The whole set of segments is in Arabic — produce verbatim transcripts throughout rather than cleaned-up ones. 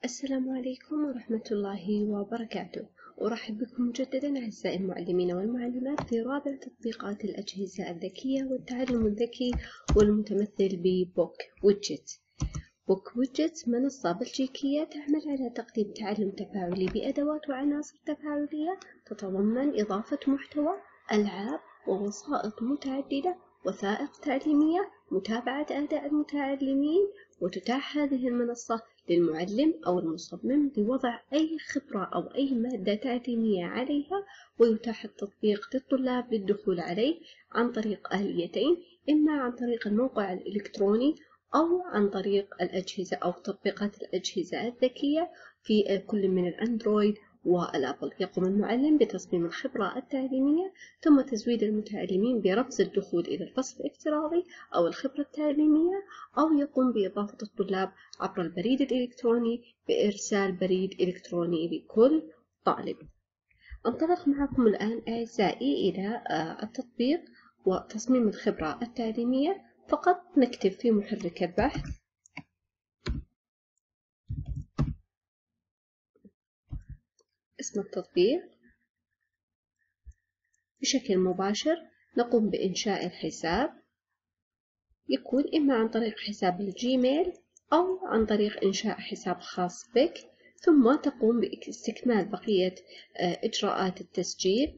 السلام عليكم ورحمة الله وبركاته. أرحب بكم مجددا أعزائي المعلمين والمعلمات في رابع تطبيقات الأجهزة الذكية والتعلم الذكي والمتمثل ببوك ويدجت. بوك ويدجت منصة بلجيكية تعمل على تقديم تعلم تفاعلي بأدوات وعناصر تفاعلية تتضمن إضافة محتوى، ألعاب ووسائط متعددة، وثائق تعليمية، متابعة أداء المتعلمين. وتتاح هذه المنصة للمعلم أو المصمم لوضع أي خبرة أو أي مادة تعليمية عليها، ويتاح التطبيق للطلاب للدخول عليه عن طريق آليتين، إما عن طريق الموقع الإلكتروني أو عن طريق الأجهزة أو تطبيقات الأجهزة الذكية في كل من الأندرويد والأبل. يقوم المعلم بتصميم الخبرة التعليمية ثم تزويد المتعلمين برمز الدخول إلى الفصل الافتراضي أو الخبرة التعليمية، أو يقوم بإضافة الطلاب عبر البريد الإلكتروني بإرسال بريد إلكتروني لكل طالب. أنطلق معكم الآن أعزائي إلى التطبيق وتصميم الخبرة التعليمية. فقط نكتب في محرك البحث اسم التطبيق. بشكل مباشر نقوم بإنشاء الحساب، يكون إما عن طريق حساب الجيميل أو عن طريق إنشاء حساب خاص بك، ثم تقوم باستكمال بقية إجراءات التسجيل.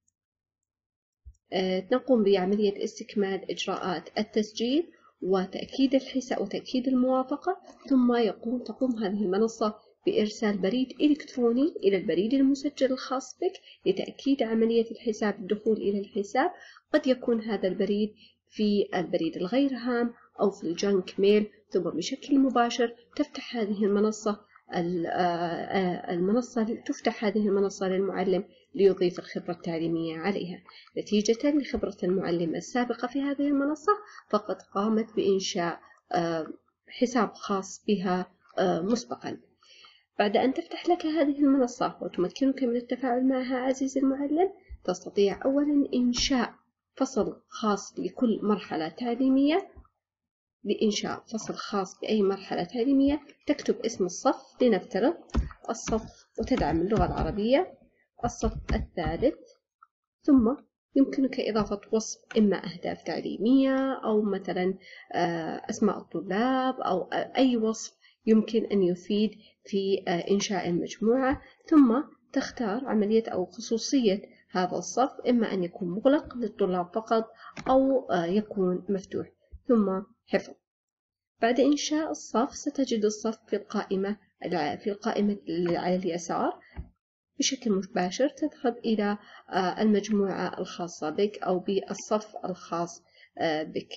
نقوم بعملية استكمال إجراءات التسجيل وتأكيد الحساب وتأكيد الموافقة، ثم يقوم تقوم هذه المنصة بإرسال بريد إلكتروني إلى البريد المسجل الخاص بك لتأكيد عملية الحساب الدخول إلى الحساب. قد يكون هذا البريد في البريد الغير هام أو في الجانك ميل، ثم بشكل مباشر تفتح هذه المنصة المنصة تفتح هذه المنصة للمعلم ليضيف الخبرة التعليمية عليها. نتيجة لخبرة المعلم السابقة في هذه المنصة فقد قامت بإنشاء حساب خاص بها مسبقا. بعد أن تفتح لك هذه المنصة وتمكنك من التفاعل معها عزيزي المعلم، تستطيع أولا إنشاء فصل خاص لكل مرحلة تعليمية. لإنشاء فصل خاص بأي مرحلة تعليمية تكتب اسم الصف، لنفترض الصف وتدعم اللغة العربية الصف الثالث، ثم يمكنك إضافة وصف إما أهداف تعليمية أو مثلا أسماء الطلاب أو أي وصف يمكن أن يفيد في إنشاء المجموعة، ثم تختار عملية أو خصوصية هذا الصف، إما أن يكون مغلق للطلاب فقط أو يكون مفتوح، ثم حفظ. بعد إنشاء الصف ستجد الصف في القائمة في القائمة على اليسار. بشكل مباشر تذهب إلى المجموعة الخاصة بك أو بالصف الخاص بك.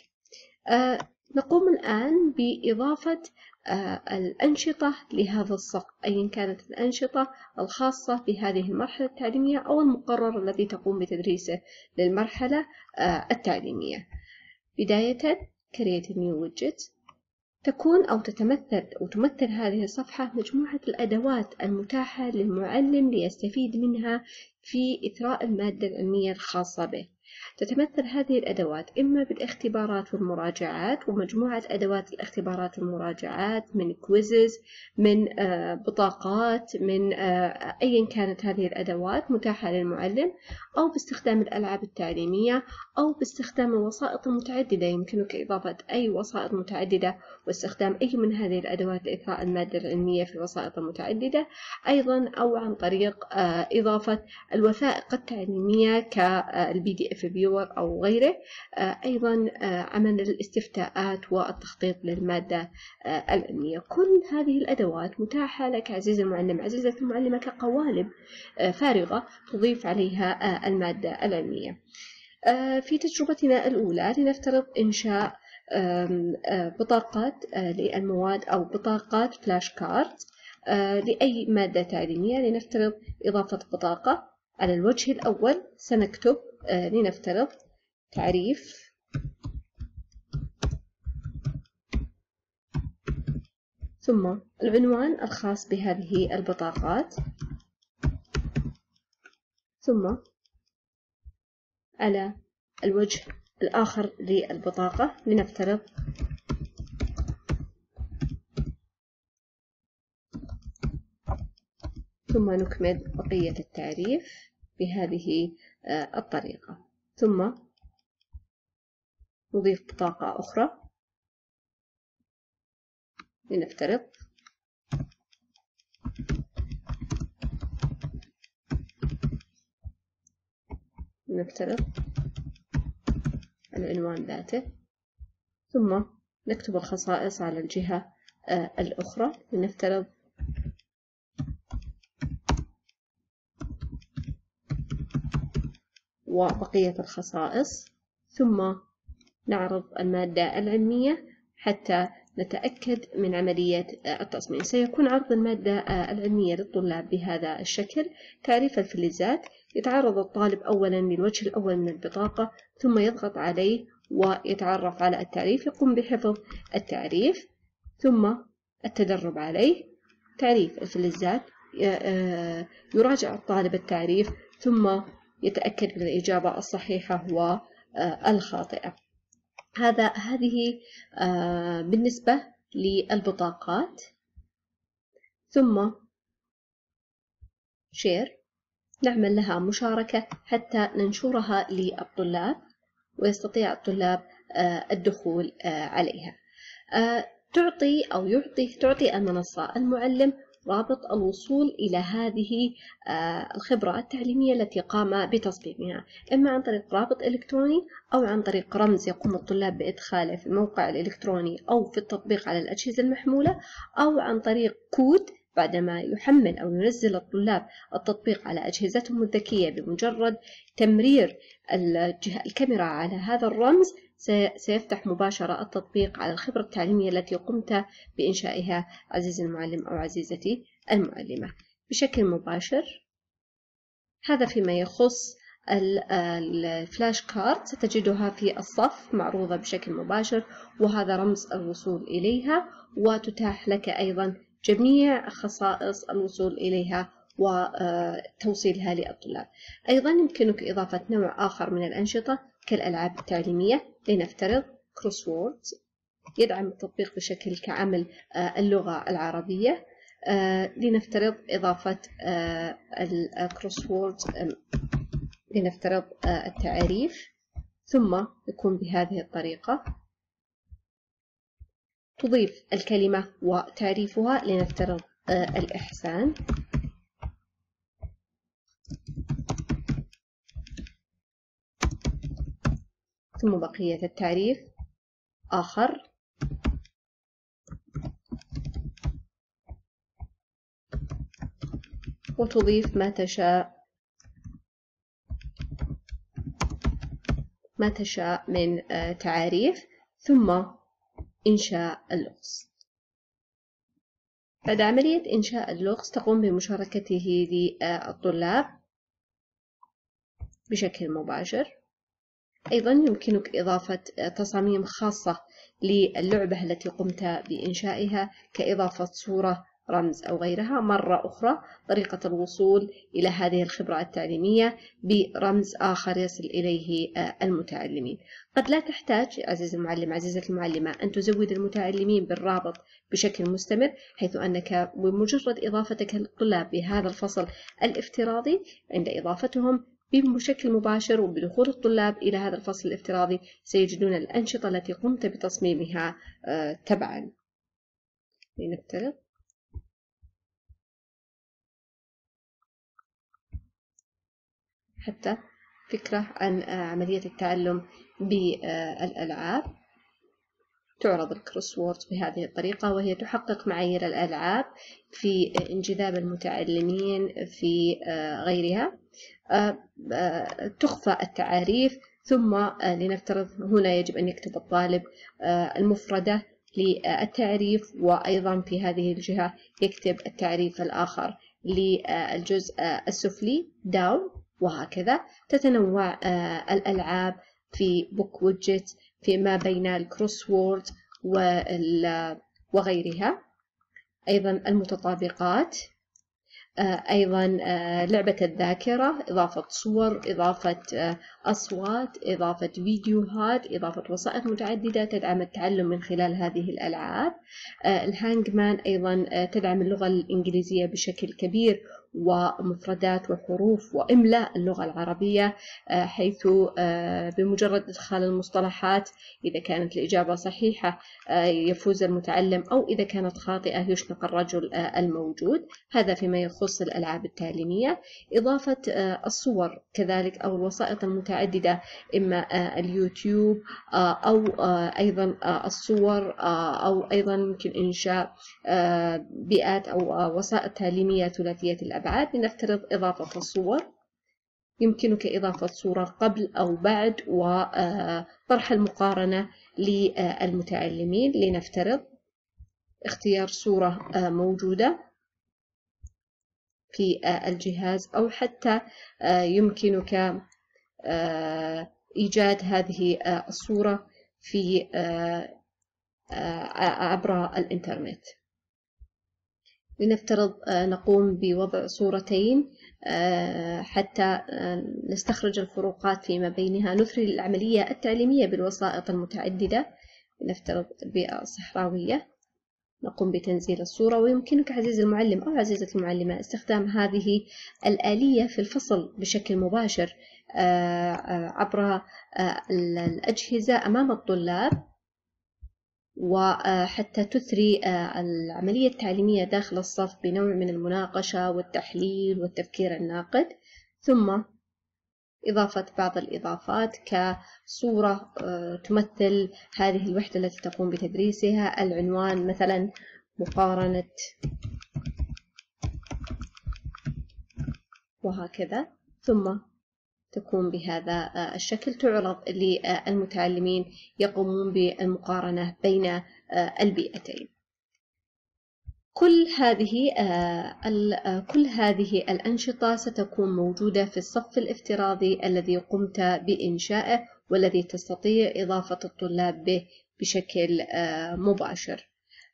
نقوم الآن بإضافة الأنشطة لهذا الصف، أيا كانت الأنشطة الخاصة بهذه المرحلة التعليمية أو المقرر الذي تقوم بتدريسه للمرحلة التعليمية. بداية Create a new widget. تكون أو تتمثل أو تمثل هذه الصفحة مجموعة الأدوات المتاحة للمعلم ليستفيد منها في إثراء المادة العلمية الخاصة به. تتمثل هذه الأدوات إما بالاختبارات والمراجعات، ومجموعة أدوات الاختبارات والمراجعات من كويزز، من بطاقات، من أيا كانت هذه الأدوات متاحة للمعلم، أو باستخدام الألعاب التعليمية، أو باستخدام الوسائط المتعددة. يمكنك إضافة أي وسائط متعددة واستخدام أي من هذه الأدوات لإثراء المادة العلمية في الوسائط المتعددة أيضا، أو عن طريق إضافة الوثائق التعليمية كالبي دي اف فيور أو غيره. أيضا عمل الاستفتاءات والتخطيط للمادة العلمية. كل هذه الأدوات متاحة لك عزيزي المعلم عزيزة المعلمة كقوالب فارغة تضيف عليها المادة العلمية. في تجربتنا الأولى لنفترض إنشاء بطاقات للمواد أو بطاقات فلاش كارد لأي مادة تعليمية. لنفترض إضافة بطاقة. على الوجه الأول سنكتب لنفترض تعريف ثم العنوان الخاص بهذه البطاقات، ثم على الوجه الآخر للبطاقة لنفترض ثم نكمل بقية التعريف بهذه الطريقة، ثم نضيف بطاقة أخرى. لنفترض لنفترض العنوان ذاته، ثم نكتب الخصائص على الجهة الأخرى. لنفترض وبقية الخصائص، ثم نعرض المادة العلمية حتى نتأكد من عملية التصميم. سيكون عرض المادة العلمية للطلاب بهذا الشكل. تعريف الفلزات: يتعرض الطالب أولا للوجه الأول من البطاقة، ثم يضغط عليه ويتعرف على التعريف، يقوم بحفظ التعريف ثم التدرب عليه. تعريف الفلزات: يراجع الطالب التعريف ثم يتأكد من الإجابة الصحيحة والخاطئة. هذا هذه بالنسبة للبطاقات. ثم شير، نعمل لها مشاركة حتى ننشرها للطلاب ويستطيع الطلاب الدخول عليها. تعطي أو يعطي تعطي المنصة المعلم رابط الوصول إلى هذه الخبرة التعليمية التي قام بتصميمها، إما عن طريق رابط إلكتروني أو عن طريق رمز يقوم الطلاب بإدخاله في الموقع الإلكتروني أو في التطبيق على الأجهزة المحمولة، أو عن طريق كود بعدما يحمل أو ينزل الطلاب التطبيق على أجهزتهم الذكية. بمجرد تمرير الكاميرا على هذا الرمز سيفتح مباشرة التطبيق على الخبرة التعليمية التي قمت بإنشائها عزيزي المعلم أو عزيزتي المعلمة بشكل مباشر. هذا فيما يخص الفلاش كارد، ستجدها في الصف معروضة بشكل مباشر، وهذا رمز الوصول إليها، وتتاح لك أيضا جميع خصائص الوصول إليها وتوصيلها للطلاب. أيضا يمكنك إضافة نوع آخر من الأنشطة كالألعاب التعليمية. لنفترض كروسوورد، يدعم التطبيق بشكل كعمل اللغة العربية. لنفترض إضافة الكروسوورد، لنفترض التعريف، ثم يكون بهذه الطريقة. تضيف الكلمة وتعريفها. لنفترض الإحسان، ثم بقية التعريف آخر. وتضيف ما تشاء ما تشاء من تعاريف، ثم إنشاء اللغز. بعد عملية إنشاء اللغز تقوم بمشاركته للطلاب بشكل مباشر. أيضا يمكنك إضافة تصاميم خاصة للعبة التي قمت بإنشائها كإضافة صورة، رمز أو غيرها. مرة أخرى طريقة الوصول إلى هذه الخبرة التعليمية برمز آخر يصل إليه المتعلمين. قد لا تحتاج عزيزي المعلم عزيزتي المعلمة أن تزود المتعلمين بالرابط بشكل مستمر، حيث أنك بمجرد إضافتك للطلاب بهذا الفصل الافتراضي، عند إضافتهم بشكل مباشر وبدخول الطلاب إلى هذا الفصل الافتراضي سيجدون الأنشطة التي قمت بتصميمها تبعا. لنفترض حتى فكرة عن عملية التعلم بالألعاب. تعرض الكروسوورد بهذه الطريقة، وهي تحقق معايير الألعاب في انجذاب المتعلمين في غيرها. تخفى التعاريف، ثم لنفترض هنا يجب أن يكتب الطالب المفردة للتعريف، وأيضا في هذه الجهة يكتب التعريف الآخر للجزء السفلي داون، وهكذا تتنوع الألعاب في بوك ويدجت فيما بين الكروسوورد وغيرها. أيضا المتطابقات، أيضا لعبة الذاكرة، إضافة صور، إضافة أصوات، إضافة فيديوهات، إضافة وسائط متعددة تدعم التعلم من خلال هذه الألعاب. الهانج مان أيضا تدعم اللغة الإنجليزية بشكل كبير، ومفردات وحروف وإملاء اللغة العربية، حيث بمجرد إدخال المصطلحات إذا كانت الإجابة صحيحة يفوز المتعلم، أو إذا كانت خاطئة يشنق الرجل الموجود. هذا فيما يخص الألعاب التعليمية. إضافة الصور كذلك أو الوسائط المتعددة، إما اليوتيوب أو أيضا الصور، أو أيضا يمكن إنشاء بيئات أو وسائط تعليمية ثلاثية الأبعاد. لنفترض إضافة الصور، يمكنك إضافة صورة قبل أو بعد وطرح المقارنة للمتعلمين. لنفترض اختيار صورة موجودة في الجهاز، أو حتى يمكنك إيجاد هذه الصورة في عبر الإنترنت. لنفترض نقوم بوضع صورتين حتى نستخرج الفروقات فيما بينها. نثري العملية التعليمية بالوسائط المتعددة. لنفترض البيئة الصحراوية، نقوم بتنزيل الصورة، ويمكنك عزيزي المعلم أو عزيزتي المعلمة استخدام هذه الآلية في الفصل بشكل مباشر عبر الأجهزة أمام الطلاب، وحتى تثري العملية التعليمية داخل الصف بنوع من المناقشة والتحليل والتفكير الناقد. ثم إضافة بعض الإضافات كصورة تمثل هذه الوحدة التي تقوم بتدريسها، العنوان مثلا مقارنة، وهكذا. ثم تكون بهذا الشكل، تعرض للمتعلمين يقومون بالمقارنة بين البيئتين. كل هذه كل هذه الأنشطة ستكون موجودة في الصف الافتراضي الذي قمت بإنشائه، والذي تستطيع إضافة الطلاب به بشكل مباشر.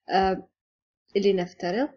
لنفترض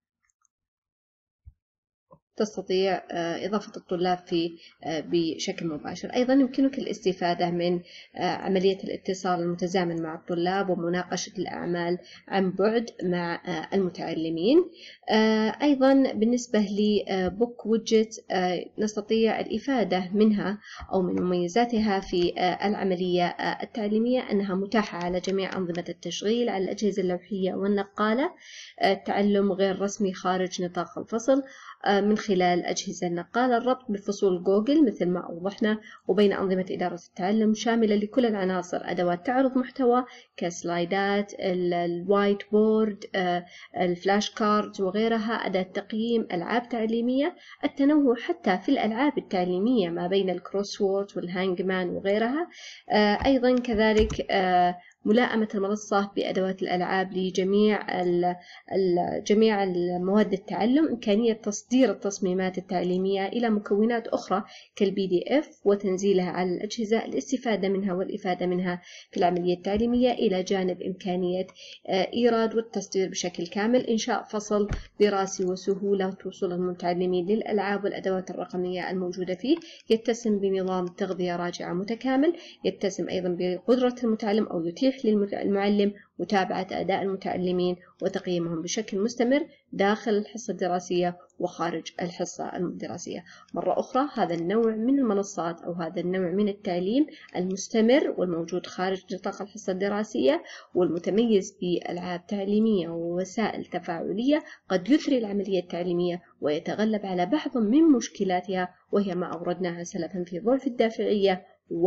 تستطيع إضافة الطلاب في بشكل مباشر. أيضا يمكنك الاستفادة من عملية الاتصال المتزامن مع الطلاب ومناقشة الأعمال عن بعد مع المتعلمين. أيضا بالنسبة لبوك ويدجت نستطيع الإفادة منها أو من مميزاتها في العملية التعليمية أنها متاحة على جميع أنظمة التشغيل، على الأجهزة اللوحية والنقالة، التعلم غير رسمي خارج نطاق الفصل من خلال أجهزة النقالة، الربط بفصول جوجل مثل ما أوضحنا، وبين أنظمة إدارة التعلم شاملة لكل العناصر، أدوات تعرض محتوى كسلايدات، الوايت بورد، الفلاش كارد وغيرها، أداة تقييم، ألعاب تعليمية، التنوع حتى في الألعاب التعليمية ما بين الكروسورد والهانجمان وغيرها. أيضا كذلك ملائمة المنصة بأدوات الألعاب لجميع جميع المواد التعلم، إمكانية تصدير التصميمات التعليمية إلى مكونات أخرى كالبي دي إف وتنزيلها على الأجهزة، الاستفادة منها والإفادة منها في العملية التعليمية، إلى جانب إمكانية إيراد والتصدير بشكل كامل، إنشاء فصل دراسي وسهولة وصول المتعلمين للألعاب والأدوات الرقمية الموجودة فيه، يتسم بنظام تغذية راجعة متكامل، يتسم أيضا بقدرة المتعلم أو يتيح للمعلم متابعة أداء المتعلمين وتقييمهم بشكل مستمر داخل الحصة الدراسية وخارج الحصة الدراسية. مرة أخرى، هذا النوع من المنصات أو هذا النوع من التعليم المستمر والموجود خارج نطاق الحصة الدراسية والمتميز بألعاب تعليمية ووسائل تفاعلية قد يثري العملية التعليمية ويتغلب على بعض من مشكلاتها، وهي ما أوردناها سلفا في ضعف الدافعية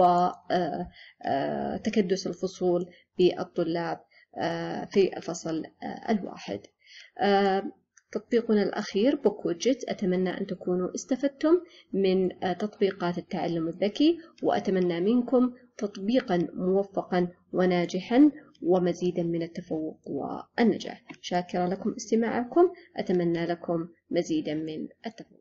وتكدس الفصول بالطلاب في الفصل الواحد. تطبيقنا الأخير بوك ويدجت، أتمنى أن تكونوا استفدتم من تطبيقات التعلم الذكي، وأتمنى منكم تطبيقا موفقا وناجحا ومزيدا من التفوق والنجاح. شاكرة لكم استماعكم، أتمنى لكم مزيدا من التفوق.